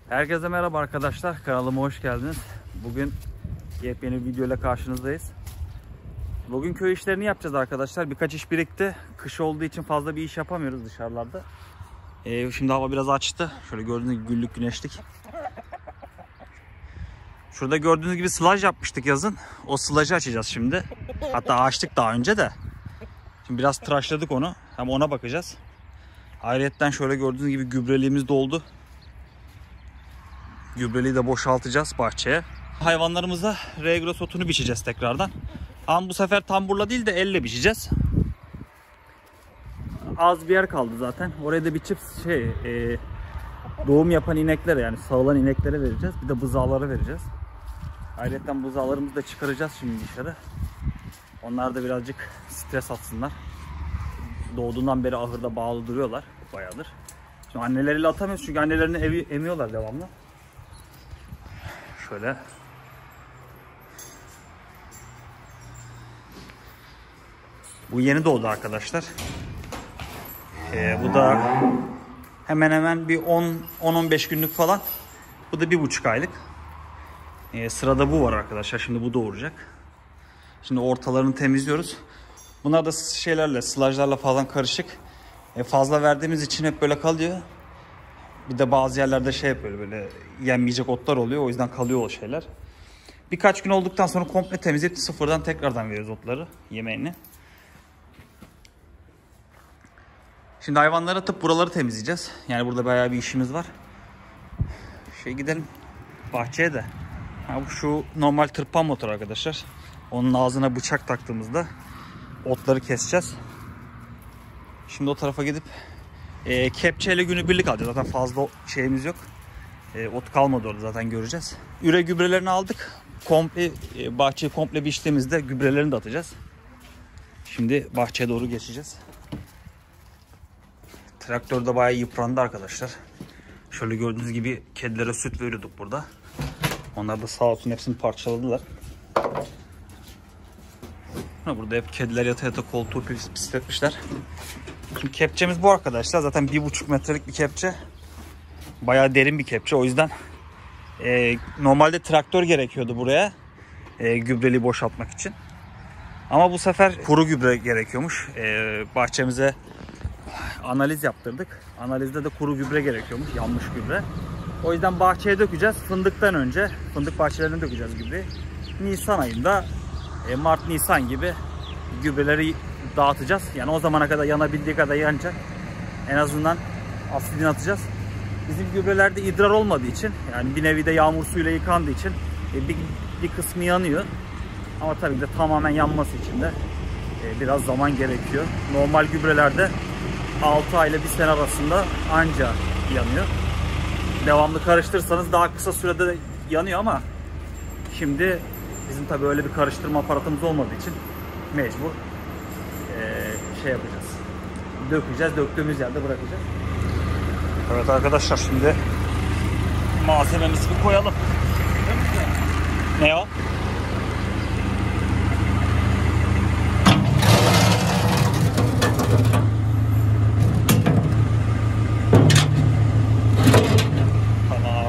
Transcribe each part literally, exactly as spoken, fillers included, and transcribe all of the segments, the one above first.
Herkese merhaba arkadaşlar, kanalıma hoş geldiniz. Bugün yepyeni bir video ile karşınızdayız. Bugün köy işlerini yapacağız arkadaşlar. Birkaç iş birikti. Kış olduğu için fazla bir iş yapamıyoruz dışarılarda. Ee, şimdi hava biraz açtı. Şöyle gördüğünüz gibi güllük güneşlik. Şurada gördüğünüz gibi sılaj yapmıştık yazın. O sılajı açacağız şimdi. Hatta açtık daha önce de. Şimdi biraz tıraşladık onu. Hem ona bakacağız. Ayrıyetten şöyle gördüğünüz gibi gübreliğimiz doldu. Gübreliği de boşaltacağız bahçeye. Hayvanlarımıza regros otunu biçeceğiz tekrardan. Ama bu sefer tamburla değil de elle biçeceğiz. Az bir yer kaldı zaten. Oraya da biçip şey, e, doğum yapan ineklere, yani sağılan ineklere vereceğiz. Bir de buzağlara vereceğiz. Ayrıca buzağlarımızı da çıkaracağız şimdi dışarı. Onlar da birazcık stres atsınlar. Doğduğundan beri ahırda bağlı duruyorlar bayağıdır. Şimdi anneleriyle atamıyoruz çünkü annelerini evi emiyorlar devamlı. Şöyle. Bu yeni doğdu arkadaşlar. Ee, bu da hemen hemen bir on on beş günlük falan. Bu da bir buçuk aylık. Ee, sırada bu var arkadaşlar. Şimdi bu doğuracak. Şimdi ortalarını temizliyoruz. Bunlar da şeylerle, sılajlarla falan karışık. Ee, fazla verdiğimiz için hep böyle kalıyor. Bir de bazı yerlerde şey yapıyor, böyle yenmeyecek otlar oluyor. O yüzden kalıyor o şeyler. Birkaç gün olduktan sonra komple temizleyip sıfırdan tekrardan veriyoruz otları, yemeğini. Şimdi hayvanları atıp buraları temizleyeceğiz. Yani burada bayağı bir işimiz var. Şey gidelim bahçeye de. Ha, bu şu normal tırpan motor arkadaşlar. Onun ağzına bıçak taktığımızda otları keseceğiz. Şimdi o tarafa gidip e, kepçeyle günübirlik alacağız. Zaten fazla şeyimiz yok. E, ot kalmadı orada, zaten göreceğiz. Üre gübrelerini aldık. Komple e, bahçeyi komple biçtiğimizde gübrelerini de atacağız. Şimdi bahçeye doğru geçeceğiz. Traktör de bayağı yıprandı arkadaşlar. Şöyle gördüğünüz gibi kedilere süt veriyorduk burada. Onlar da sağ olsun hepsini parçaladılar. Burada hep kediler yata yata koltuğu pisletmişler. Şimdi kepçemiz bu arkadaşlar. Zaten bir buçuk metrelik bir kepçe. Bayağı derin bir kepçe. O yüzden e, normalde traktör gerekiyordu buraya. E, gübreliği boşaltmak için. Ama bu sefer kuru gübre gerekiyormuş. E, bahçemize analiz yaptırdık. Analizde de kuru gübre gerekiyormuş. Yanmış gübre. O yüzden bahçeye dökeceğiz. Fındıktan önce. Fındık bahçelerine dökeceğiz gübreyi. Nisan ayında e, Mart Nisan gibi gübreleri dağıtacağız. Yani o zamana kadar yanabildiği kadar yanacak. En azından asidini atacağız. Bizim gübrelerde idrar olmadığı için, yani bir nevi de yağmur suyuyla yıkandığı için e, bir, bir kısmı yanıyor. Ama tabii de tamamen yanması için de e, biraz zaman gerekiyor. Normal gübrelerde altı ay ile bir sene arasında anca yanıyor. Devamlı karıştırırsanız daha kısa sürede de yanıyor ama şimdi bizim tabii öyle bir karıştırma aparatımız olmadığı için mecbur e, şey yapacağız. Dökeceğiz, döktüğümüz yerde bırakacağız. Evet arkadaşlar, şimdi malzememizi bir koyalım. Ne o? Tamam.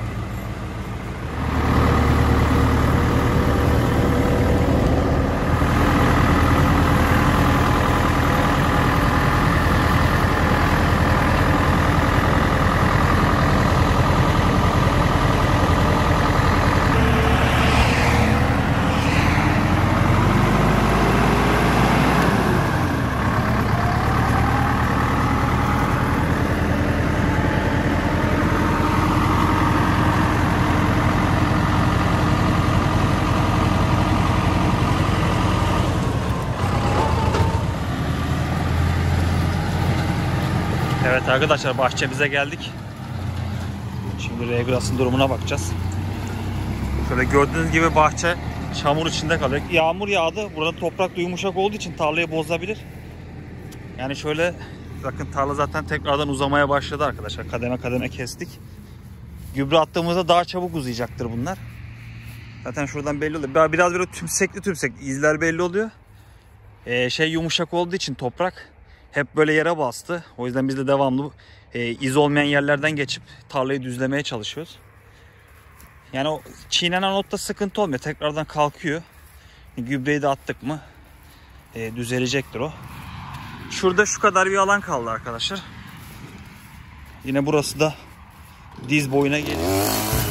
Evet arkadaşlar, bahçemize geldik. Şimdi regros'un durumuna bakacağız. Şöyle gördüğünüz gibi bahçe çamur içinde kalıyor. Yağmur yağdı. Burada toprak da yumuşak olduğu için tarlayı bozabilir. Yani şöyle bakın, tarla zaten tekrardan uzamaya başladı arkadaşlar. Kademe kademe kestik. Gübre attığımızda daha çabuk uzayacaktır bunlar. Zaten şuradan belli oluyor. Biraz böyle tümsekli tümsekli izler belli oluyor. Ee, şey yumuşak olduğu için toprak hep böyle yere bastı. O yüzden biz de devamlı e, iz olmayan yerlerden geçip tarlayı düzlemeye çalışıyoruz. Yani o çiğnenen otta sıkıntı olmuyor. Tekrardan kalkıyor. Gübreyi de attık mı e, düzelecektir o. Şurada şu kadar bir alan kaldı arkadaşlar. Yine burası da diz boyuna geliyor.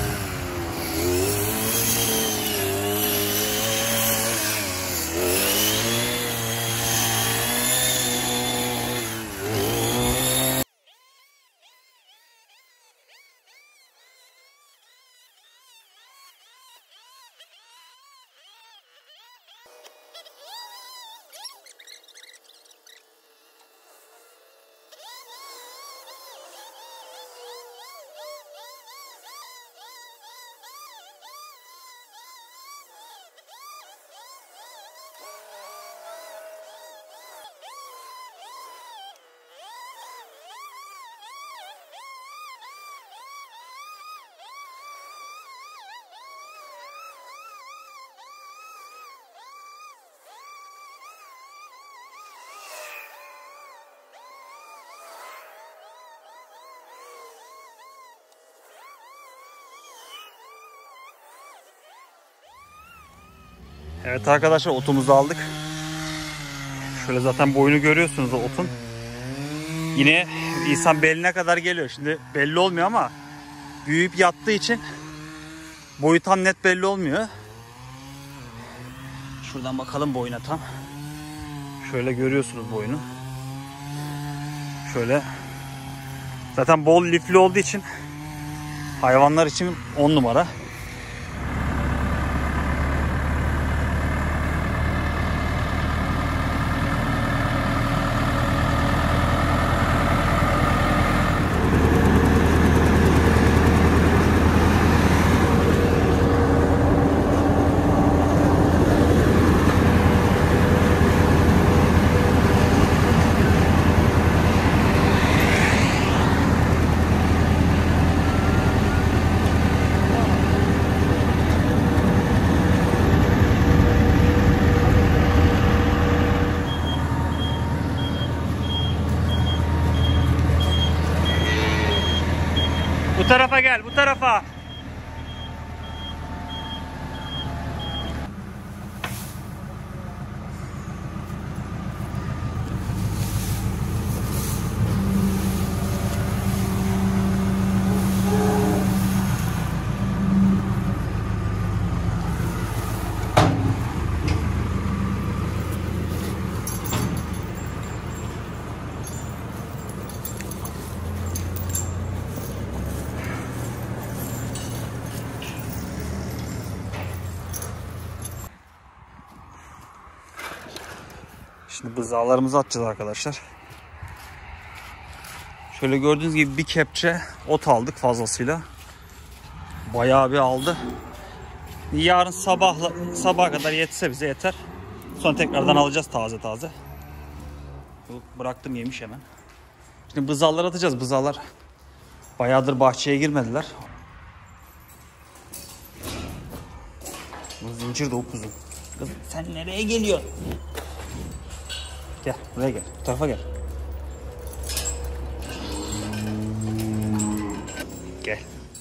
Evet arkadaşlar, otumuzu aldık. Şöyle zaten boyunu görüyorsunuz o otun. Yine insan beline kadar geliyor. Şimdi belli olmuyor ama büyüyüp yattığı için boyu tam net belli olmuyor. Şuradan bakalım boyuna tam. Şöyle görüyorsunuz boyunu. Şöyle. Zaten bol lifli olduğu için hayvanlar için on numara. Bu tarafa gel, bu tarafa. Şimdi bızağlarımızı atacağız arkadaşlar. Şöyle gördüğünüz gibi bir kepçe ot aldık fazlasıyla. Bayağı bir aldı. Yarın sabahla, sabaha kadar yetse bize yeter. Sonra tekrardan alacağız taze taze. Bıraktım, yemiş hemen. Şimdi bızağlar atacağız. Bızağlar bayağıdır bahçeye girmediler. Bu zincir de upuzun. Kız sen nereye geliyorsun? Gel buraya gel. Bu tarafa gel. Gel.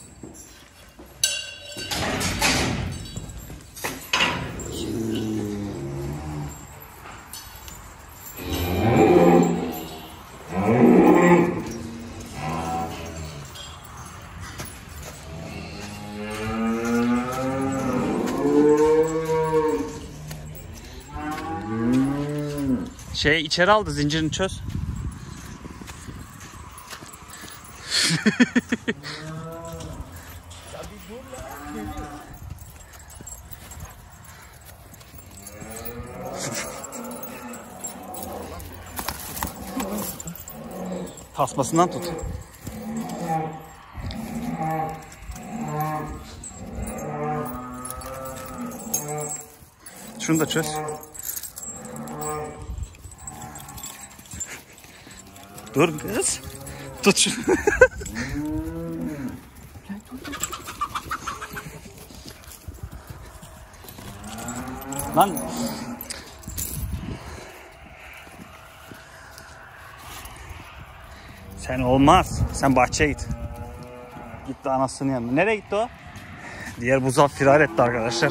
Şey içeri aldı, zincirini çöz. Tasmasından tut. Şunu da çöz. Dur kız. Tut şunu. Lan. Sen olmaz. Sen bahçeye git. Gitti anasının yanına. Nereye gitti o? Diğer buzağı firar etti arkadaşlar.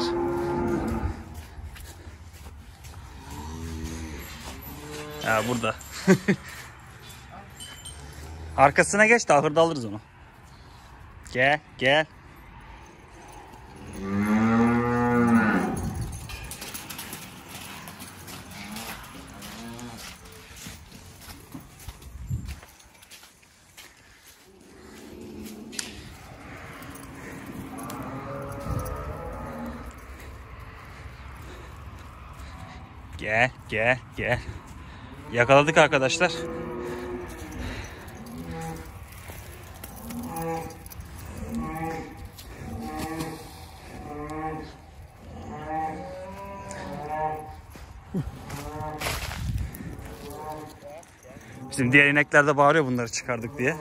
Ya burada. Arkasına geç de ahırda alırız onu. Gel gel. Gel gel gel. Yakaladık arkadaşlar. Bizim diğer inekler de bağırıyor bunları çıkardık diye.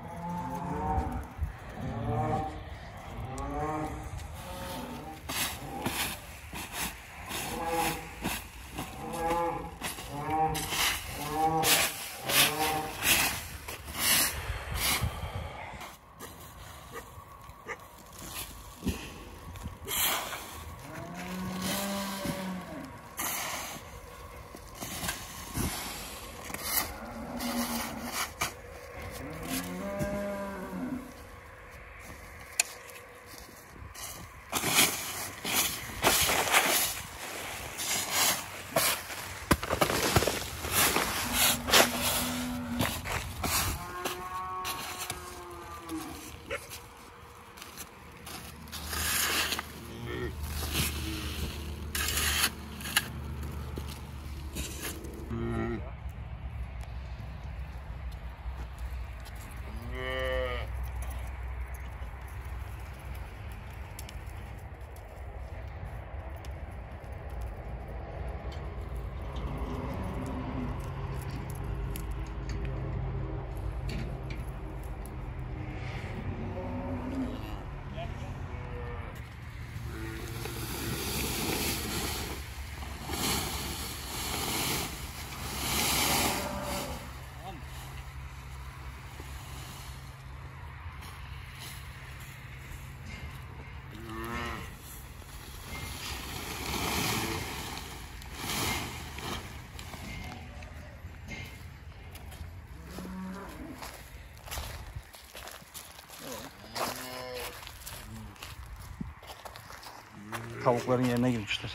Tavukların yerine girmişler.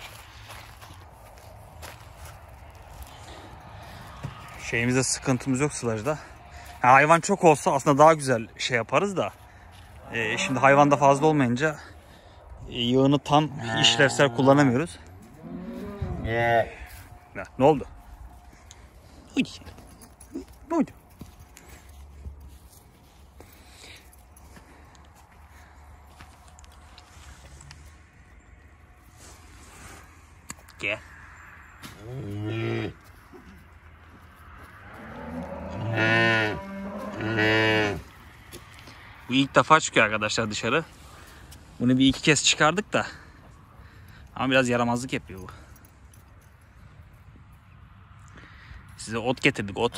Şeyimizde sıkıntımız yok sılajda. Yani hayvan çok olsa aslında daha güzel şey yaparız da. E, şimdi hayvan da fazla olmayınca e, yağını tam işlevsel kullanamıyoruz. Ne, ne oldu? Uy. Ne oldu? Gel. Bu ilk defa çıkıyor arkadaşlar dışarı. Bunu bir iki kez çıkardık da. Ama biraz yaramazlık yapıyor bu. Size ot getirdik, ot.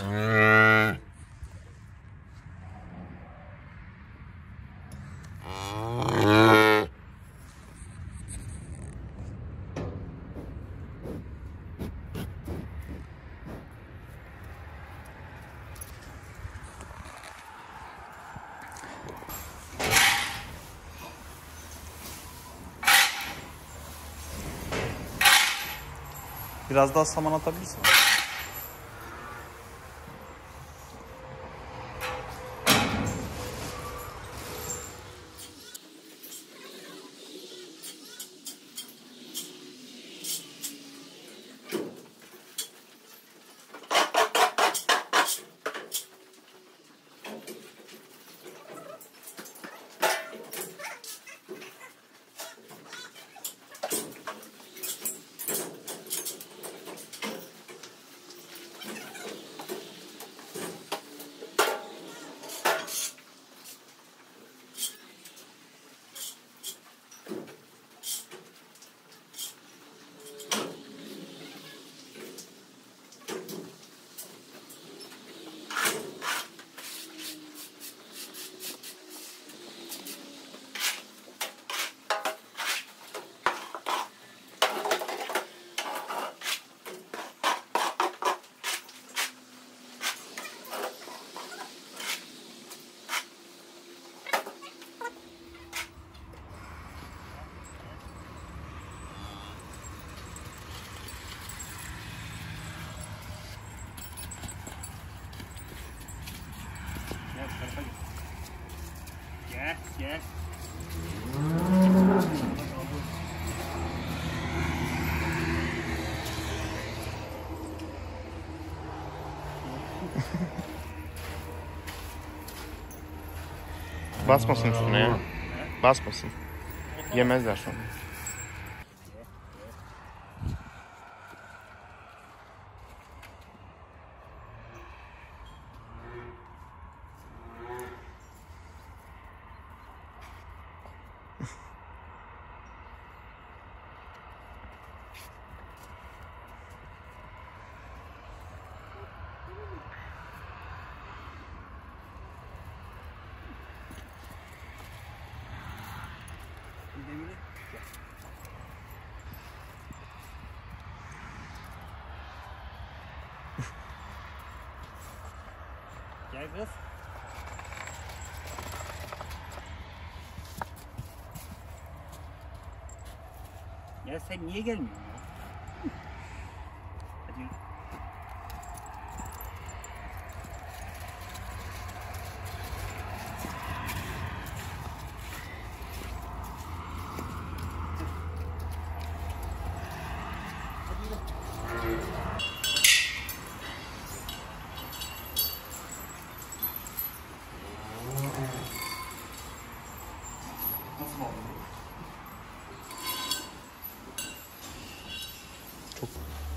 Biraz daha saman atabilirsin. Gel, gel. Basmasın üstüne ya. Basmasın. Yemezler sonra. Gel kız. Ya sen niye gelmiyorsun ya? Hadi. Nasıl oldu? Çok.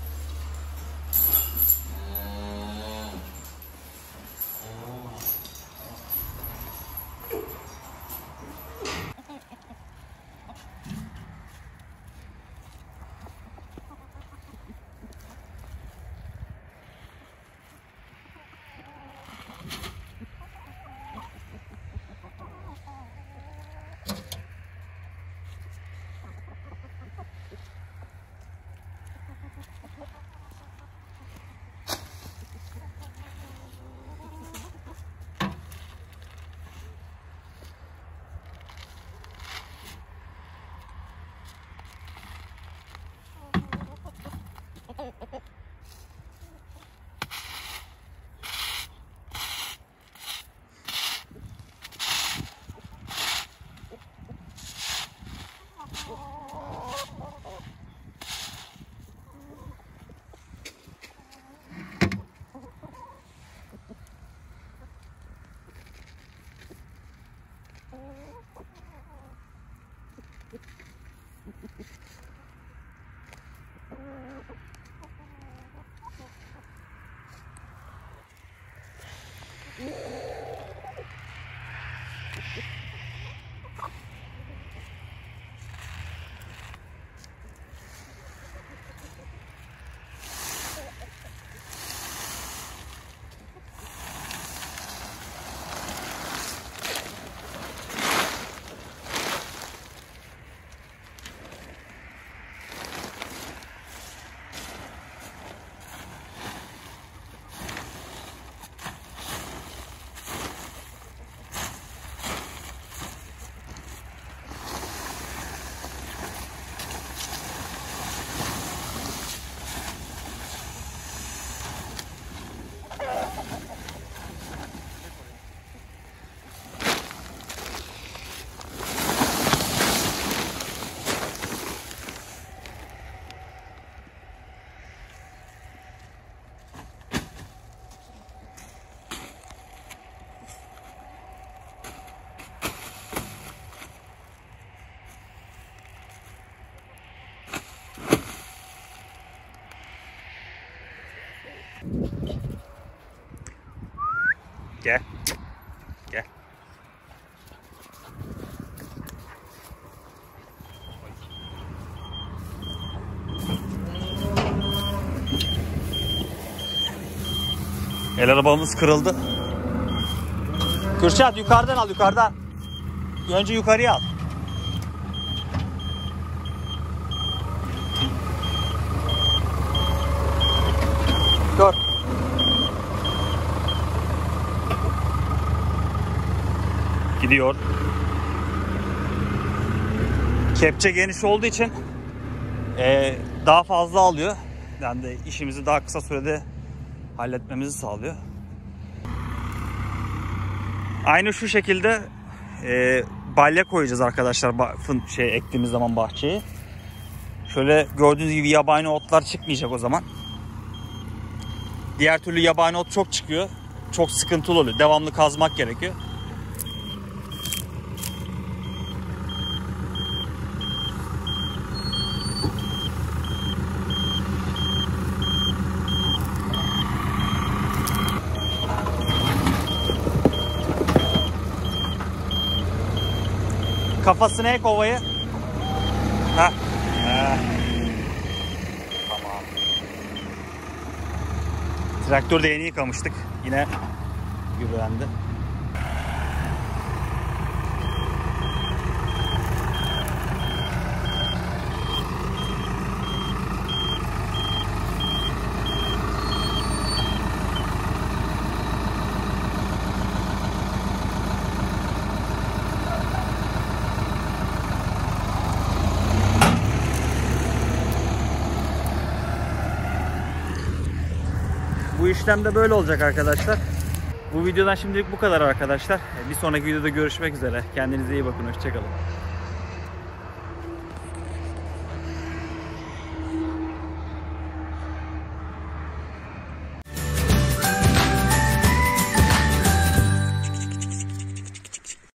Gel. Gel. El arabamız kırıldı. Kürşat yukarıdan al, yukarıdan. Önce yukarıya al. Dur. Gidiyor. Kepçe geniş olduğu için e, daha fazla alıyor. Yani de işimizi daha kısa sürede halletmemizi sağlıyor. Aynı şu şekilde e, balya koyacağız arkadaşlar fın, şey ektiğimiz zaman bahçeyi. Şöyle gördüğünüz gibi yabani otlar çıkmayacak o zaman. Diğer türlü yabani ot çok çıkıyor. Çok sıkıntılı oluyor. Devamlı kazmak gerekiyor. Kafasına ek ovayı. Heh. Heh. Tamam. Traktörde yeni yıkamıştık. Yine gübrendi. Bu işlem de böyle olacak arkadaşlar. Bu videodan şimdilik bu kadar arkadaşlar. Bir sonraki videoda görüşmek üzere. Kendinize iyi bakın. Hoşça kalın.